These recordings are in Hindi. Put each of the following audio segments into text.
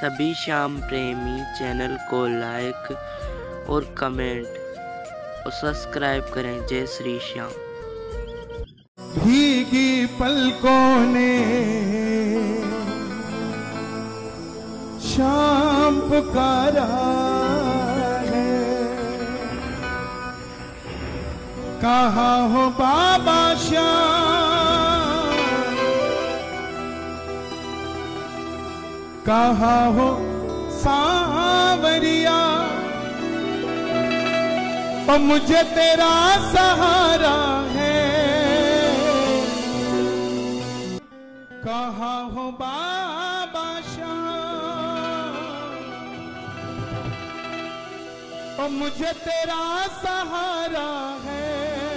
सभी श्याम प्रेमी चैनल को लाइक और कमेंट और सब्सक्राइब करें। जय श्री श्याम। भीगी पलकों ने श्याम पुकारा है, कहाँ हो बाबा श्याम, कहाँ हो सांवरिया, और मुझे तेरा सहारा है, कहाँ हो बाबा श्याम, और मुझे तेरा सहारा है।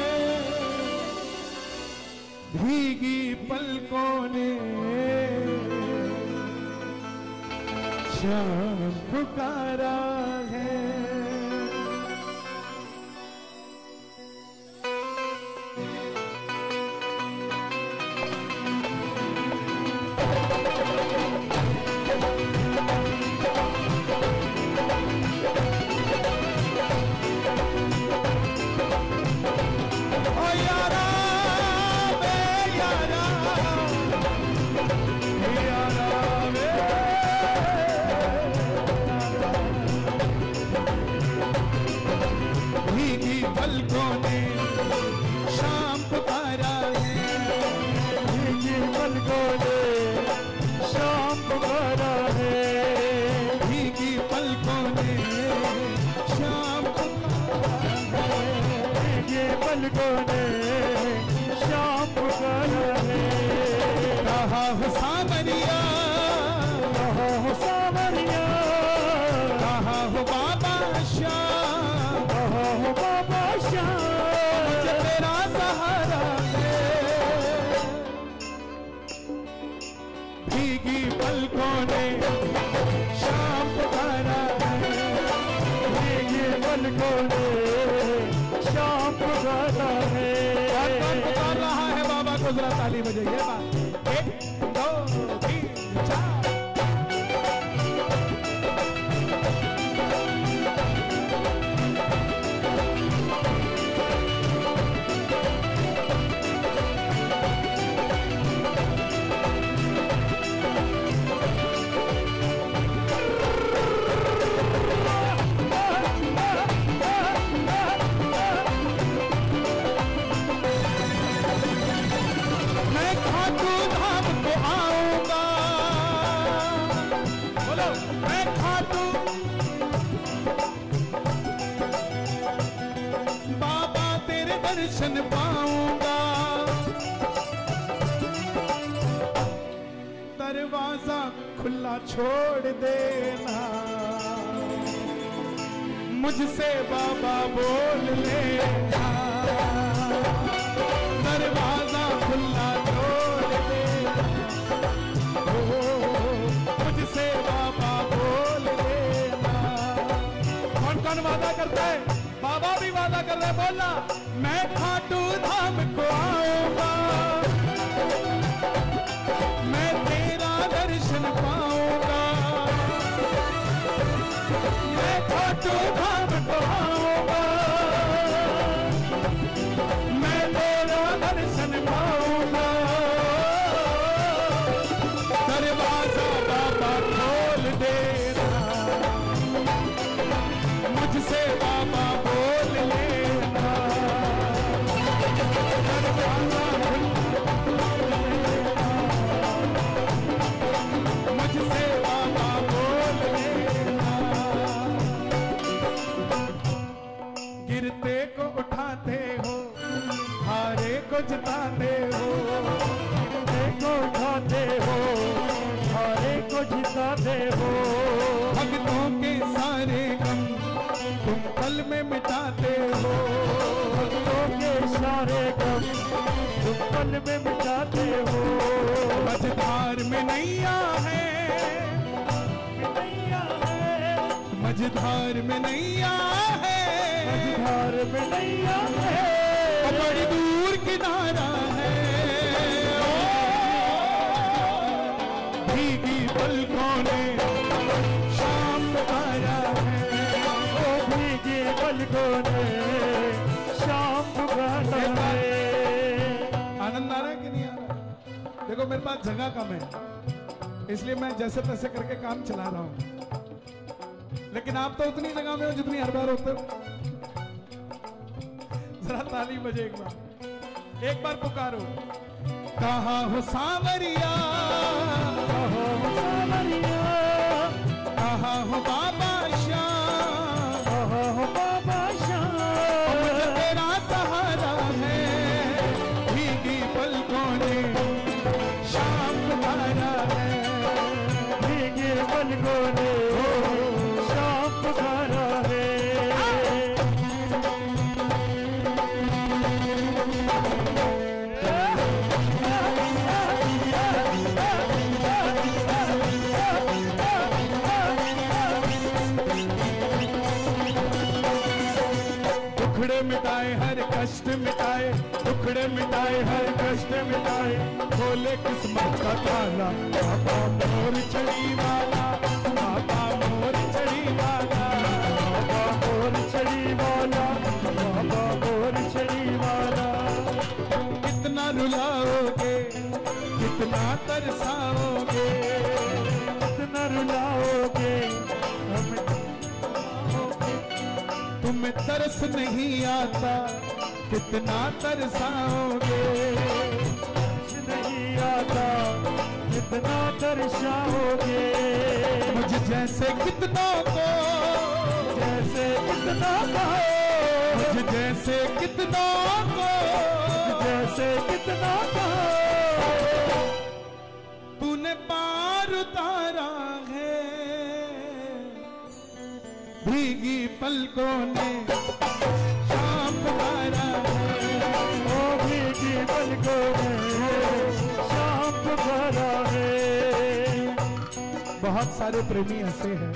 भीगी पलकों ने श्याम पुकारा है। पलकों ने श्याम पुकारा है, भीगी पलकों ने श्याम पुकारा है, भीगी पलकों ने श्याम पुकारा है, भीगी पलकों ने श्याम पुकारा है। कहाँ हो सांवरिया, कहाँ हो सांवरिया, कहाँ हो बाबा श्याम, कहाँ हो बाबा श्याम, मुझे तेरा सहारा है। भीगी पलकों ने श्याम पुकारा है, भीगी पलकों ने श्याम पुकारा है। कौन पुकार रहा है बाबा को, जरा ताली बजाइए। 1 2 3 4। दर्शन पाऊंगा, दरवाजा खुला छोड़ देना, मुझसे बाबा बोल लेना, दरवाजा खुला छोड़ देना, मुझसे बाबा बोल लेना। कौन कौन वादा करता है? बाबा भी वादा कर रहे, बोलना मैं खाटू धाम को आऊंगा, मैं तेरा दर्शन पाऊंगा, मैं खाटू धाम को आऊंगा, मैं तेरा दर्शन पाऊंगा। दरवाजा बाबा खोल देना, मुझसे बाबा बोल लेना, मुझसे बाबा बोल लेना। गिरते को उठाते हो, हारे को जिताते हो, गिरते को उठाते हो, हारे को जिताते हो, भक्तों के सारे गम तुम पल में मिटाते हो, भक्तों के सारे गम तुम पल में मिटाते हो। मझधार में नैया है, मझधार में नैया है, मझधार में नैया है, बड़ी दूर किनारा है। भीगी पलकों ने ने शाम पुकारा है। आनंद आ रहा है कि नहीं आ रहा? देखो मेरे पास जगह कम है, इसलिए मैं जैसे तैसे करके काम चला रहा हूं, लेकिन आप तो उतनी जगह में हो जितनी हर बार होते हो। जरा ताली बजे एक बार पुकारो। कहाँ हो सावरिया, कहाँ हो सावरिया, कहाँ हो बाबा श्याम, कहाँ हो बाबा श्याम, मुझे तेरा सहारा है, भीगी पलकों ने शाम पुकारा है, भीगी पलकों ने शाम पुकारा है। टुकड़े मिटाए हर कष्ट मिटाए, टुकड़े मिटाए हर कष्ट मिटाए, खोले किस्मत का ताला बाबा मोर चढ़ी वाला, बाबा मोर चढ़ी वाला, बाबा मोर चढ़ी वाला, बाबा मोर चढ़ी वाला। कितना रुलाओगे, कितना तरसाओगे, कितना रुलाओगे हमें, तुम्हें तरस नहीं आता, कितना तरसाओगे, नहीं आता कितना तरसाओगे। मुझे जैसे कितनों को, जैसे कितना को, मुझे जैसे कितनों को, जैसे कितना को तूने पार उतारा है, भीगी पलकों ने शाम पुकारा है, ओ भीगी पलकों ने शाम पुकारा है। बहुत सारे प्रेमी ऐसे हैं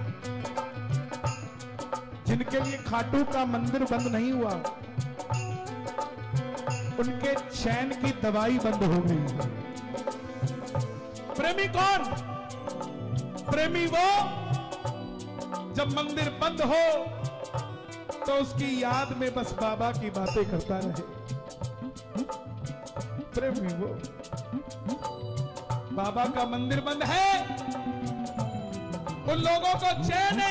जिनके लिए खाटू का मंदिर बंद नहीं हुआ, उनके चैन की दवाई बंद हो गई है। प्रेमी कौन? प्रेमी वो जब मंदिर बंद हो तो उसकी याद में बस बाबा की बातें करता रहे। प्रेमी वो, बाबा का मंदिर बंद है, उन लोगों को चैन है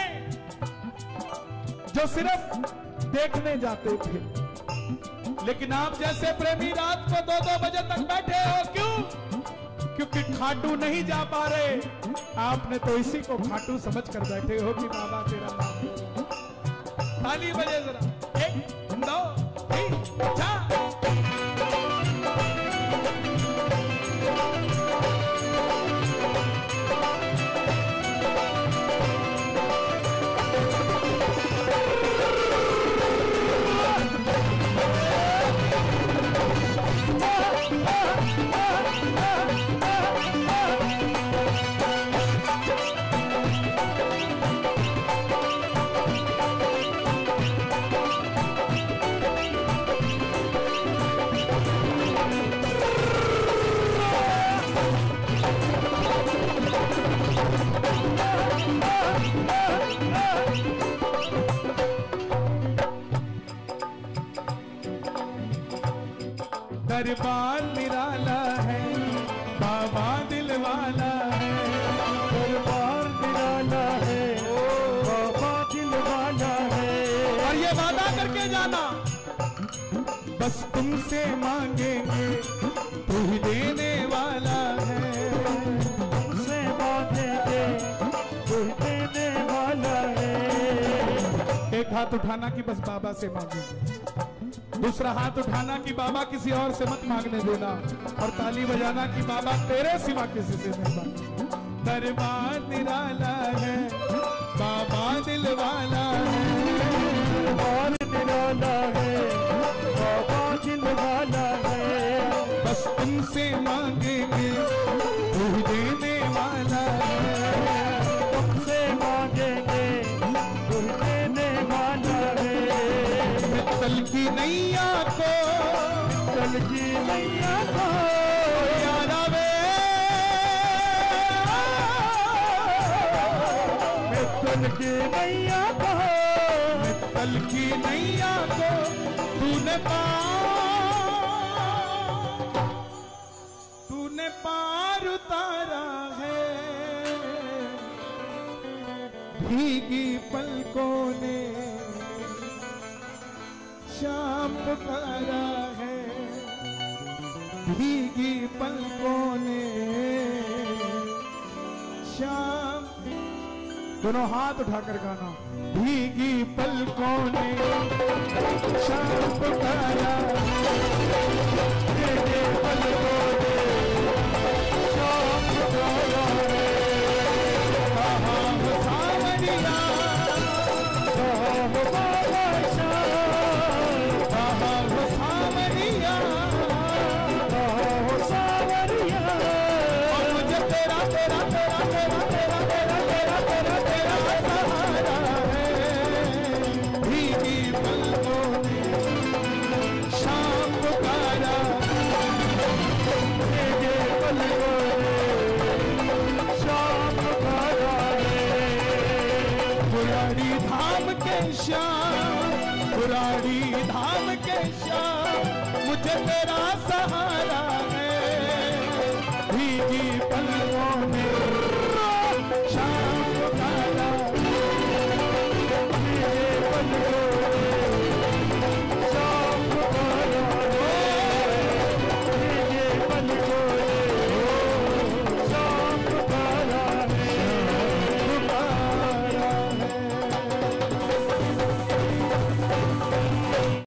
जो सिर्फ देखने जाते थे। लेकिन आप जैसे प्रेमी रात को 2-2 बजे तक बैठे हो, क्यों? क्योंकि खाटू नहीं जा पा रहे। आपने तो इसी को खाटू समझ कर बैठे हो कि बाबा तेरा नाम। ताली बजे जरा, 1 2 3 4। दरबार निराला है, बाबा दिल वाला है, दरबार निराला है, बाबा दिल वाला है। और ये वादा करके जाना, बस तुमसे मांगेंगे तू ही देने वाला है, तुमसे मांगेंगे तू ही देने वाला है। एक हाथ उठाना कि बस बाबा से मांगेंगे, दूसरा हाथ उठाना कि बाबा किसी और से मत मांगने देना, और ताली बजाना कि बाबा तेरे सिवा किसी से नहीं मांगना। दरबार निराला है, बाबा दिल वाला है, दरबार निराला है, बाबा दिल वाला है। बस तुमसे मांगेंगे तू ही देने वाला है, तुमसे मांगेंगे तू ही देने वाला है। मित्तल की नैया को, मित्तल की नैया को यारा वे, मित्तल की नैया को, कल की नैया को तूने पार उतारा है, भीगी पलकों ने शाम पुकारा है, भीगी पलकों ने शाम। दोनों हाथ उठाकर गाना। भीगी पलकों ने शाम पुकारा, भीगी पलकों ने शाम पुकारा है। कहाँ हो सावरिया, कहाँ हो बादशाह, कहाँ हो सावरिया, कहाँ हो सावरिया। और मुझे तेरा तेरा तेरा तेरा तेरा तेरा तेरा तेरा तेरा सहारा है। भीगी पलकों ने शाम पुकारा, भीगी पलकों ने शाम पुकारा है। पुरानी धाम के श्याम, पुरानी धाम के श्याम, मुझे तेरा सहारा है। भीगी पलकों ने शाम पुकारा, भीगी पलकों